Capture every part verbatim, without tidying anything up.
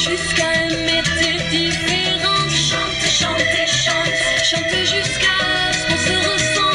jusqu'à aimer tes différences. Chante, chante, chante, chante jusqu'à ce qu'on se ressent.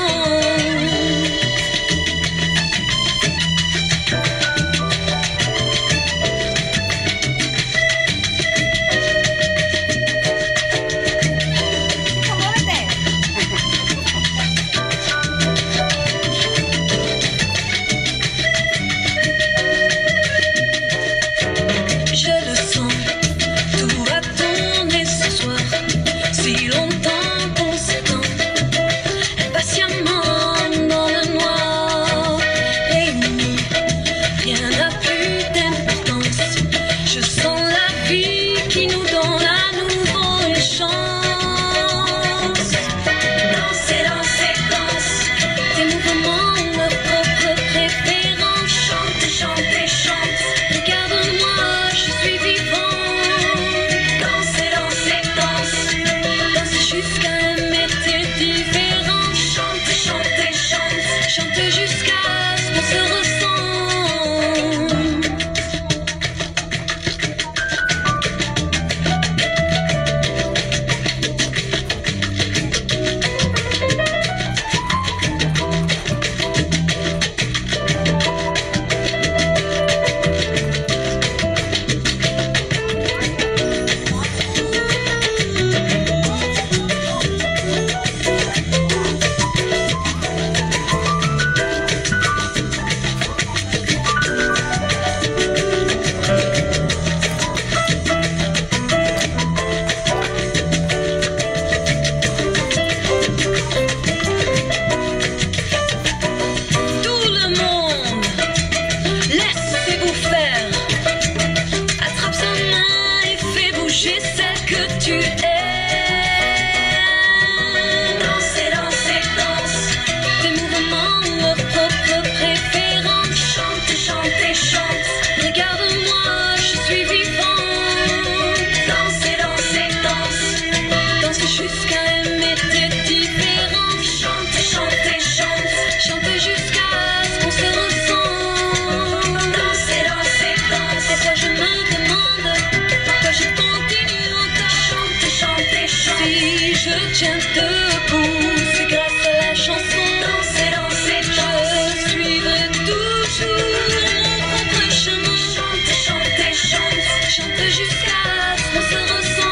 Je tiens debout, c'est grâce à la chanson. Danser, danser, je suivrai toujours mon propre chemin. Chante, chante, chante, chante jusqu'à ce qu'on se ressent.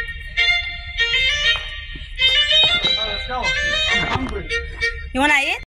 Let's go. I'm hungry. You wanna eat?